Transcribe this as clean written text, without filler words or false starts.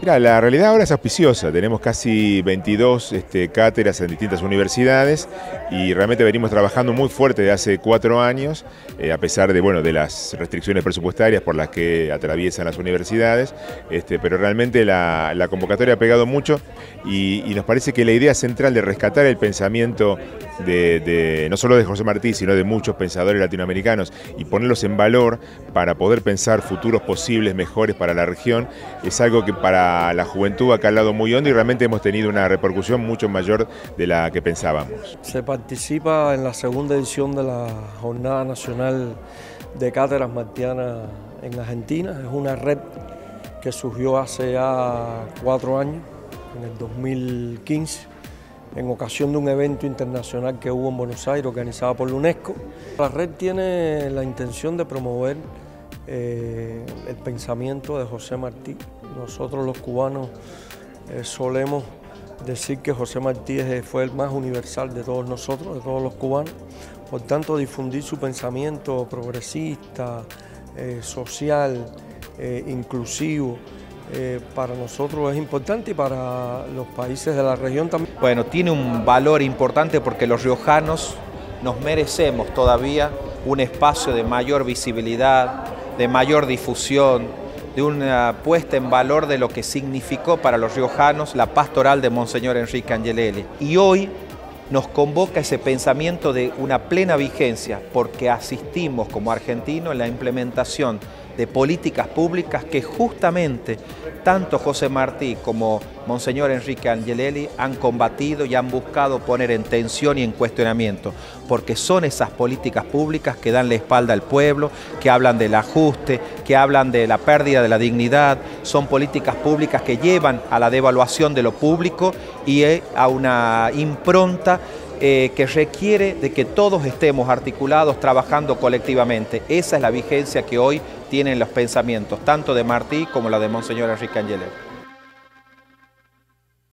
Mira, la realidad ahora es auspiciosa. Tenemos casi 22 cátedras en distintas universidades y realmente venimos trabajando muy fuerte desde hace 4 años, a pesar de, bueno, de las restricciones presupuestarias por las que atraviesan las universidades, pero realmente la convocatoria ha pegado mucho y nos parece que la idea central de rescatar el pensamiento no solo de José Martí, sino de muchos pensadores latinoamericanos y ponerlos en valor para poder pensar futuros posibles mejores para la región, es algo que para la juventud ha calado muy hondo y realmente hemos tenido una repercusión mucho mayor de la que pensábamos. Se participa en la segunda edición de la Jornada Nacional de Cátedras Martianas en Argentina. Es una red que surgió hace ya 4 años, en el 2015, en ocasión de un evento internacional que hubo en Buenos Aires, organizado por la UNESCO. La red tiene la intención de promover el pensamiento de José Martí. Nosotros los cubanos solemos decir que José Martí fue el más universal de todos nosotros, de todos los cubanos. Por tanto, difundir su pensamiento progresista, social, inclusivo, para nosotros es importante y para los países de la región también. Bueno, tiene un valor importante porque los riojanos nos merecemos todavía un espacio de mayor visibilidad, de mayor difusión, de una puesta en valor de lo que significó para los riojanos la pastoral de Monseñor Enrique Angelelli. Y hoy nos convoca ese pensamiento de una plena vigencia porque asistimos como argentinos en la implementación de políticas públicas que justamente tanto José Martí como Monseñor Enrique Angelelli han combatido y han buscado poner en tensión y en cuestionamiento, porque son esas políticas públicas que dan la espalda al pueblo, que hablan del ajuste, que hablan de la pérdida de la dignidad, son políticas públicas que llevan a la devaluación de lo público y a una impronta que requiere de que todos estemos articulados, trabajando colectivamente. Esa es la vigencia que hoy tienen los pensamientos, tanto de Martí como la de Monseñor Enrique Angelelli.